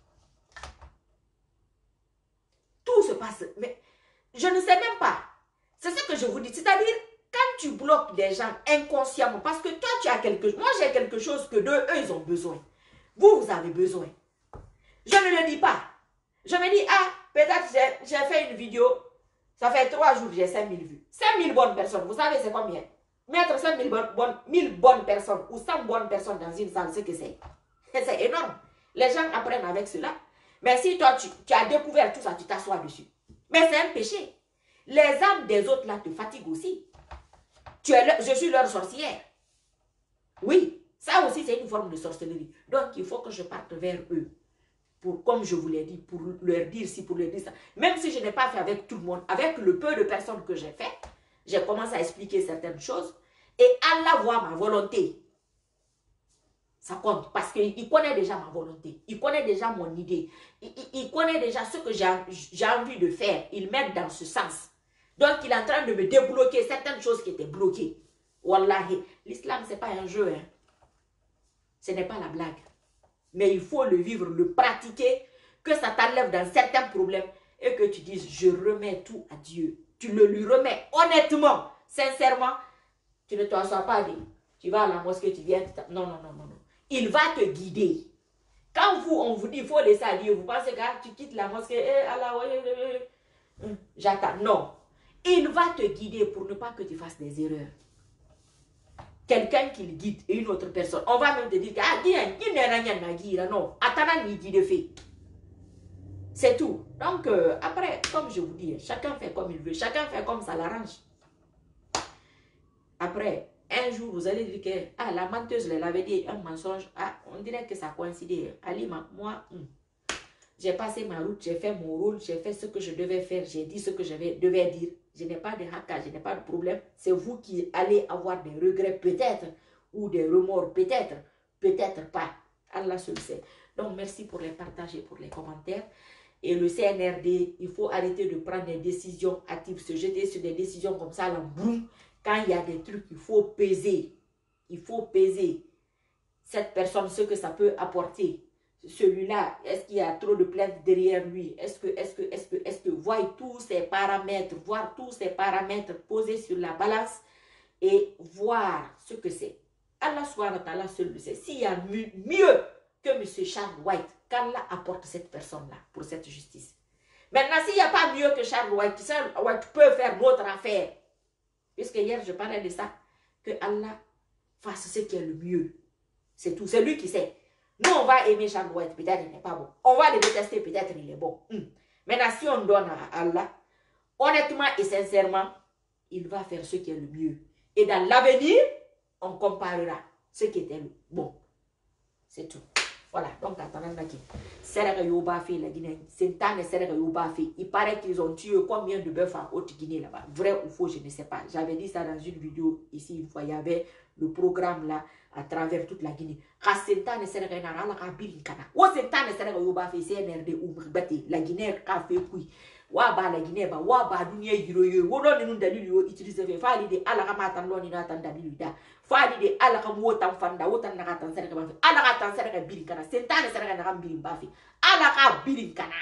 Tout se passe, mais je ne sais même pas. C'est ce que je vous dis. C'est-à-dire, quand tu bloques des gens inconsciemment, parce que toi, tu as quelque chose, moi j'ai quelque chose que d'eux, eux, ils ont besoin. Vous, vous avez besoin. Je ne le dis pas. Je me dis, ah, peut-être j'ai fait une vidéo, ça fait trois jours, j'ai cinq mille vues. cinq mille bonnes personnes, vous savez c'est combien? Mettre cinq mille bonnes, bonnes, mille bonnes personnes ou cent bonnes personnes dans une salle, c'est que c'est. C'est énorme. Les gens apprennent avec cela. Mais si toi, tu, tu as découvert tout ça, tu t'assois dessus. Mais c'est un péché. Les âmes des autres là te fatiguent aussi. Tu es le, je suis leur sorcière. Oui, ça aussi c'est une forme de sorcellerie. Donc il faut que je parte vers eux. Pour, comme je vous l'ai dit, pour leur dire ci, pour leur dire ça. Même si je n'ai pas fait avec tout le monde, avec le peu de personnes que j'ai fait, j'ai commencé à expliquer certaines choses. Et Allah voit ma volonté. Ça compte parce qu'il connaît déjà ma volonté. Il connaît déjà mon idée. Il, il, il connaît déjà ce que j'ai envie de faire. Il m'aide dans ce sens. Donc il est en train de me débloquer certaines choses qui étaient bloquées. Wallahi, l'islam ce n'est pas un jeu. Hein. Ce n'est pas la blague. Mais il faut le vivre, le pratiquer, que ça t'enlève dans certains problèmes et que tu dises, je remets tout à Dieu. Tu le lui remets honnêtement, sincèrement. Tu ne t'assois pas, dit, tu vas à la mosquée, tu viens. Non, non, non, non, non. Il va te guider. Quand vous, on vous dit, il faut laisser à Dieu, vous pensez que ah, tu quittes la mosquée, eh, Allah, j'attends. Non. Il va te guider pour ne pas que tu fasses des erreurs. Quelqu'un qui le guide et une autre personne. On va même te dire, ah, non, attends, ni guide fait. C'est tout. Donc, euh, après, comme je vous dis, chacun fait comme il veut, chacun fait comme ça l'arrange. Après, un jour, vous allez dire que ah, la menteuse, elle avait dit un mensonge. Ah, on dirait que ça coïncidait. Alima, moi, hmm, j'ai passé ma route, j'ai fait mon rôle, j'ai fait ce que je devais faire, j'ai dit ce que je devais dire. Je n'ai pas de haka, je n'ai pas de problème. C'est vous qui allez avoir des regrets peut-être, ou des remords peut-être, peut-être pas. Allah seul sait. Donc, merci pour les partages et pour les commentaires. Et le C N R D, il faut arrêter de prendre des décisions hâtives, se jeter sur des décisions comme ça, là, boum. Quand il y a des trucs, il faut peser. Il faut peser cette personne, ce que ça peut apporter. Celui-là, est-ce qu'il y a trop de plaintes derrière lui? Est-ce que, est-ce que, est-ce que, est-ce que, voyez tous ces paramètres, voir tous ces paramètres posés sur la balance et voir ce que c'est. Allah subhanahu wa ta'ala seul le sait. S'il y a mieux que M. Charles White, qu'Allah apporte cette personne-là pour cette justice. Maintenant, s'il n'y a pas mieux que Charles White, Charles White peut faire notre affaire. Puisque hier, je parlais de ça, que Allah fasse ce qui est le mieux. C'est tout. C'est lui qui sait. Nous, on va aimer Charles White, peut-être il n'est pas bon. On va le détester, peut-être il est bon. Hum. Maintenant, si on donne à Allah, honnêtement et sincèrement, il va faire ce qui est le mieux. Et dans l'avenir, on comparera ce qui était le bon. C'est tout. Voilà, donc attendant là, Serre Yoba fait la Guinée, Sentane Serre Yoba fait. Il paraît qu'ils ont tué combien de bœufs en Haute-Guinée là-bas. Vrai ou faux, je ne sais pas. J'avais dit ça dans une vidéo ici une fois. Il y avait le programme là à travers toute la Guinée. Sentane Serre Yoba la Kabirinkana. Ou Sentane Serre Yoba fait C N R D ou Mbate. La Guinée a fait oui. Waba la Guinée, waba dunia yiroyo. Wono ni ndali yo utiliser fait. Fali de ala kamata loni na tandali da. Fali de ala kamota fanda wotan na katan serre ba. Ala katan serre birinkana. Sentane serre na kambirin ba fi. Ala ka birinkana.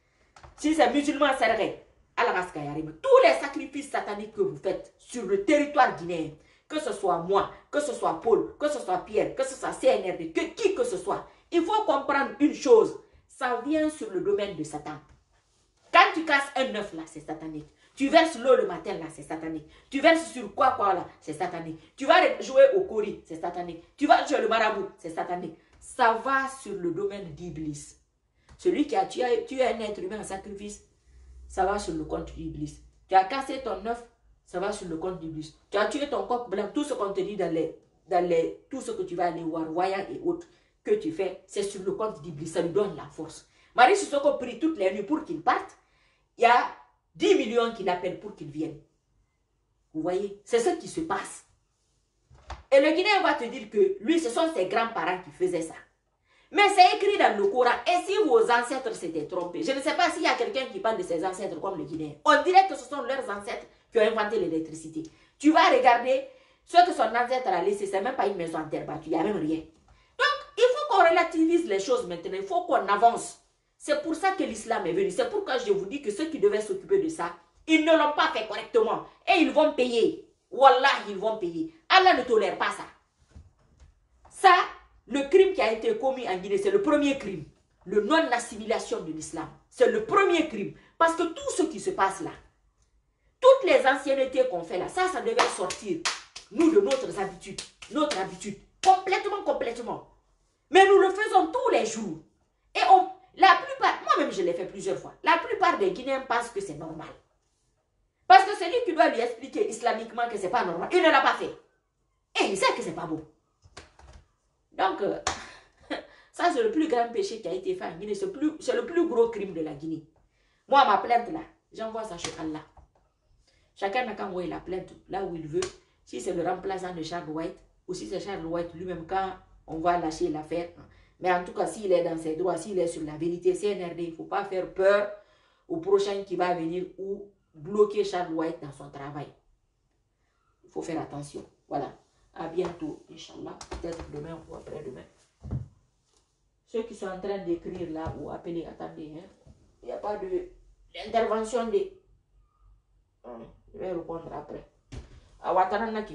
Si c'est musulman serre, ala kaska yarima. Tous les sacrifices sataniques que vous faites sur le territoire guinéen, que ce soit moi, que ce soit Paul, que ce soit Pierre, que ce soit C N R D, que qui que ce soit, il faut comprendre une chose. Ça vient sur le domaine de Satan. Quand tu casses un œuf là, c'est satanique. Tu verses l'eau le matin là, c'est satanique. Tu verses sur quoi quoi là, c'est satanique. Tu vas jouer au kori, c'est satanique. Tu vas jouer le marabout, c'est satanique. Ça va sur le domaine d'Iblis. Celui qui a tué, tué un être humain en sacrifice, ça va sur le compte d'Iblis. Tu as cassé ton œuf, ça va sur le compte d'Iblis. Tu as tué ton coq blanc, tout ce qu'on te dit dans les, dans les, tout ce que tu vas aller voir, voyant et autres, que tu fais, c'est sur le compte d'Iblis. Ça lui donne la force. Marie Sissoko prie toutes les nuits pour qu'il parte. Il y a dix millions qui l'appellent pour qu'il vienne. Vous voyez, c'est ce qui se passe. Et le Guinéen va te dire que lui, ce sont ses grands-parents qui faisaient ça. Mais c'est écrit dans le Coran. Et si vos ancêtres s'étaient trompés, je ne sais pas s'il y a quelqu'un qui parle de ses ancêtres comme le Guinéen. On dirait que ce sont leurs ancêtres qui ont inventé l'électricité. Tu vas regarder ce que son ancêtre a laissé, c'est même pas une maison en terre battue, il n'y a même rien. Donc, il faut qu'on relativise les choses maintenant, il faut qu'on avance. C'est pour ça que l'islam est venu. C'est pourquoi je vous dis que ceux qui devaient s'occuper de ça, ils ne l'ont pas fait correctement. Et ils vont payer. Wallah, ils vont payer. Allah ne tolère pas ça. Ça, le crime qui a été commis en Guinée, c'est le premier crime. Le non-assimilation de l'islam. C'est le premier crime. Parce que tout ce qui se passe là, toutes les anciennetés qu'on fait là, ça, ça devait sortir. Nous, de notre habitude. Notre habitude. Complètement, complètement. Mais nous le faisons tous les jours. Et on... La plupart, Moi-même, je l'ai fait plusieurs fois. La plupart des Guinéens pensent que c'est normal. Parce que c'est lui qui doit lui expliquer islamiquement que c'est pas normal. Il ne l'a pas fait. Et il sait que c'est pas beau. Donc, euh, ça c'est le plus grand péché qui a été fait en Guinée. C'est le plus gros crime de la Guinée. Moi, ma plainte là, j'envoie ça chez Allah. Chacun n'a qu'à envoyer la plainte là où il veut. Si c'est le remplaçant de Charles White, ou si c'est Charles White lui-même, quand on va lâcher l'affaire. Mais en tout cas, s'il est dans ses droits, s'il est sur la vérité, C N R D, il ne faut pas faire peur au prochain qui va venir ou bloquer Charles White dans son travail. Il faut faire attention. Voilà. À bientôt, Inch'Allah. Peut-être demain ou après-demain. Ceux qui sont en train d'écrire là ou appeler, attendez. Hein. Il n'y a pas d'intervention de... Je vais répondre après. À Wataranaki.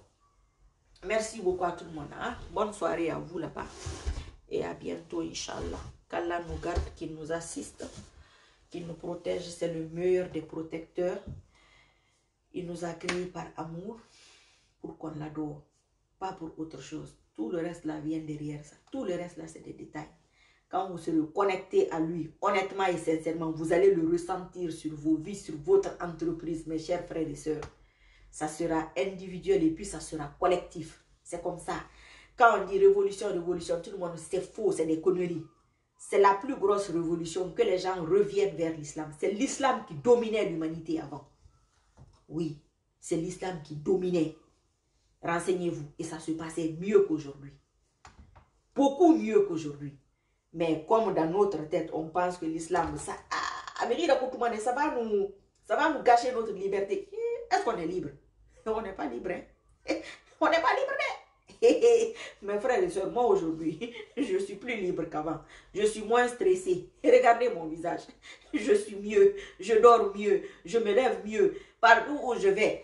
Merci beaucoup à tout le monde. Hein? Bonne soirée à vous là-bas. Et à bientôt, Inch'Allah. Qu'Allah nous garde, qu'il nous assiste, qu'il nous protège. C'est le meilleur des protecteurs. Il nous a créés par amour pour qu'on l'adore. Pas pour autre chose. Tout le reste là vient derrière ça. Tout le reste là, c'est des détails. Quand vous serez connecté à lui, honnêtement et sincèrement, vous allez le ressentir sur vos vies, sur votre entreprise, mes chers frères et sœurs. Ça sera individuel et puis ça sera collectif. C'est comme ça. Quand on dit révolution, révolution, tout le monde, c'est faux, c'est des conneries. C'est la plus grosse révolution, que les gens reviennent vers l'islam. C'est l'islam qui dominait l'humanité avant. Oui, c'est l'islam qui dominait. Renseignez-vous. Et ça se passait mieux qu'aujourd'hui. Beaucoup mieux qu'aujourd'hui. Mais comme dans notre tête, on pense que l'islam, ça, ah, ça va nous, ça va nous gâcher notre liberté. Est-ce qu'on est libre? On n'est pas libre. Hein? On n'est pas libre. Hein? Mes frères et sœurs, moi aujourd'hui, je suis plus libre qu'avant. Je suis moins stressée. Regardez mon visage. Je suis mieux. Je dors mieux. Je me lève mieux. Partout où je vais.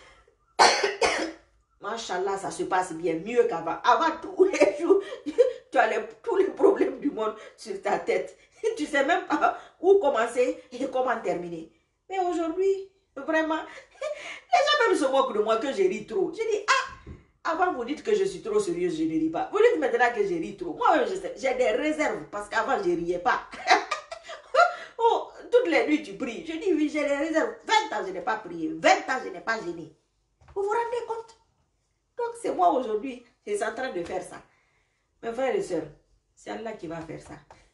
Machallah, ça se passe bien mieux qu'avant. Avant, tous les jours, tu as les, tous les problèmes du monde sur ta tête. Tu ne sais même pas où commencer et comment terminer. Mais aujourd'hui, vraiment, les gens même se moquent de moi que je ris trop. Je dis, ah, avant vous dites que je suis trop sérieuse, je ne ris pas. Vous dites maintenant que je ris trop. Moi, je sais, j'ai des réserves parce qu'avant, je ne riais pas. Oh, toutes les nuits, tu pries. Je dis, oui, j'ai des réserves. vingt ans, je n'ai pas prié. vingt ans, je n'ai pas gêné. Vous vous rendez compte? Donc, c'est moi aujourd'hui qui suis en train de faire ça. Mes frères et sœurs, c'est Allah qui va faire ça.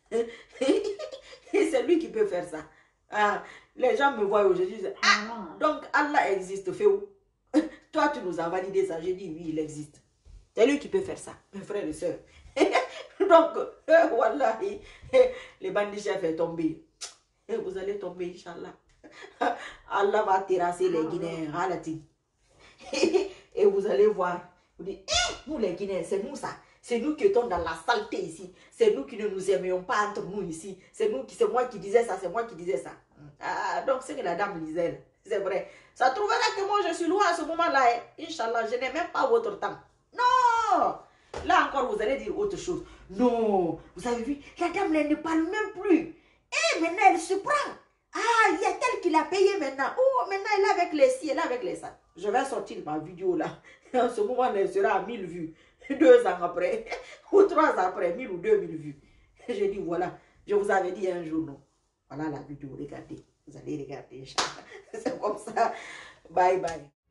Et c'est lui qui peut faire ça. Ah, les gens me voient aujourd'hui, disent, ah, donc Allah existe, fais où? Toi, tu nous as validé ça. J'ai dit, oui, il existe. C'est lui qui peut faire ça, mes frères et sœurs. Donc, euh, voilà, les bandits chefs est tombé. Et vous allez tomber, Inch'Allah. Allah va terrasser les Guinéens, Halati. Et vous allez voir, vous dites, eh, nous les Guinéens, c'est nous ça. C'est nous qui étions dans la saleté ici. C'est nous qui ne nous aimions pas entre nous ici. C'est nous qui, c'est moi qui disais ça, c'est moi qui disais ça. Ah, donc c'est que la dame disait, c'est vrai. Ça trouvera que moi je suis loin à ce moment-là. Eh. Inch'Allah, je n'ai même pas votre temps. Non! Là encore, vous allez dire autre chose. Non, vous avez vu, la dame elle ne parle même plus. Eh, maintenant elle se prend. Ah, il y a tel qui l'a payé maintenant. Oh, maintenant elle est avec les ci, elle est avec les ça. Je vais sortir ma vidéo là. En ce moment, elle sera à mille vues. Deux ans après, ou trois ans après, mille ou deux mille vues. J'ai dit, voilà, je vous avais dit un jour, non. Voilà la vidéo, regardez. Vous allez regarder, c'est comme ça. Bye bye.